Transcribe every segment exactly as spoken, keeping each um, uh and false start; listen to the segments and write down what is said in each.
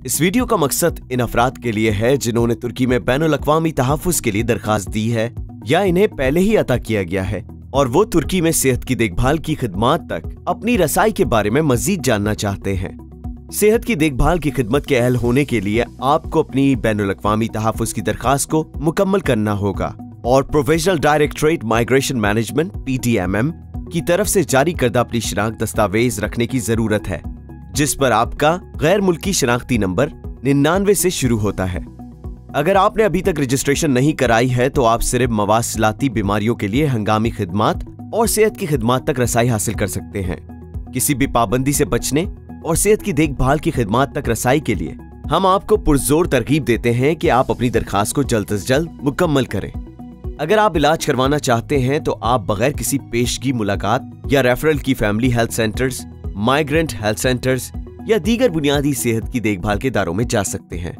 इस वीडियो का मकसद इन अफराद के लिए है जिन्होंने तुर्की में बैनुल अक़वामी तहफ़्फ़ुज़ के लिए दरखास्त दी है या इन्हें पहले ही अता किया गया है और वो तुर्की में सेहत की देखभाल की खिदमत तक अपनी रसाई के बारे में मजीद जानना चाहते हैं। सेहत की देखभाल की खिदमत के अहल होने के लिए आपको अपनी बैनुल अक़वामी तहफ़्फ़ुज़ की दरखास्त को मुकम्मल करना होगा और professional directorate migration management P D M M की तरफ से जारी करदा अपनी शनाख्त दस्तावेज रखने की जरूरत है, जिस पर आपका गैर मुल्की शनाख्ती नंबर निन्यानवे से शुरू होता है। अगर आपने अभी तक रजिस्ट्रेशन नहीं कराई है तो आप सिर्फ मवासिलाती बीमारियों के लिए हंगामी खिदमत और सेहत की खिदमत तक रसाई हासिल कर सकते हैं। किसी भी पाबंदी से बचने और सेहत की देखभाल की खिदमत तक रसाई के लिए हम आपको पुरजोर तरगीब देते हैं कि आप अपनी दरखास्त को जल्द अज जल्द मुकम्मल करें। अगर आप इलाज करवाना चाहते हैं तो आप बगैर किसी पेशगी मुलाकात या रेफरल की family health centres, migrant health centres या दीगर बुनियादी सेहत की देखभाल के इदारों में जा सकते हैं।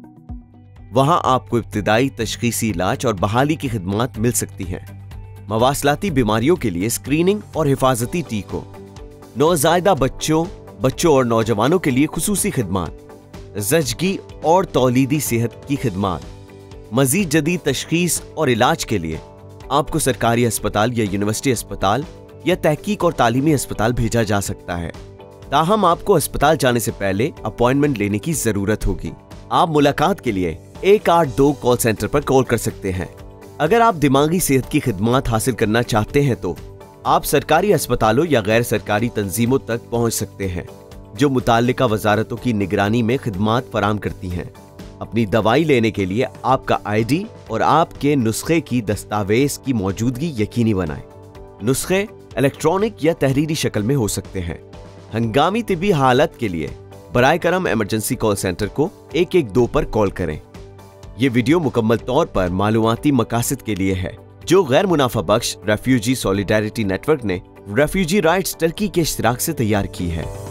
वहां आपको इब्तिदाई तशखीसी इलाज और बहाली की खिदमत मिल सकती हैं। मवासलाती बीमारियों के लिए स्क्रीनिंग और हिफाजती टीकों, नौज़ायदा बच्चों बच्चों और नौजवानों के लिए खुसूसी खिदमत, ज़चगी और तौलीदी सेहत की खिदमत, मजीद जदीद तशखीस और इलाज के लिए आपको सरकारी अस्पताल या यूनिवर्सिटी अस्पताल या तहकीक और तालीमी अस्पताल भेजा जा सकता है। ताहम आपको अस्पताल जाने से पहले अपॉइंटमेंट लेने की जरूरत होगी। आप मुलाकात के लिए एक आठ दो कॉल सेंटर पर कॉल कर सकते हैं। अगर आप दिमागी सेहत की खिदमत हासिल करना चाहते हैं तो आप सरकारी अस्पतालों या गैर सरकारी तंजीमों तक पहुंच सकते हैं जो मुताल्लिका वजारतों की निगरानी में खिदमत फराम करती हैं। अपनी दवाई लेने के लिए आपका आई डी और आपके नुस्खे की दस्तावेज की मौजूदगी यकीनी बनाएं। नुस्खे इलेक्ट्रॉनिक या तहरीरी शक्ल में हो सकते हैं। हंगामी तिबी हालत के लिए बराए करम इमरजेंसी कॉल सेंटर को एक एक दो पर कॉल करें। ये वीडियो मुकम्मल तौर पर मालूमाती मकासद के लिए है जो गैर मुनाफा बख्श रेफ्यूजी सॉलिडारिटी नेटवर्क ने रेफ्यूजी राइट्स टर्की के इश्तिराक से तैयार की है।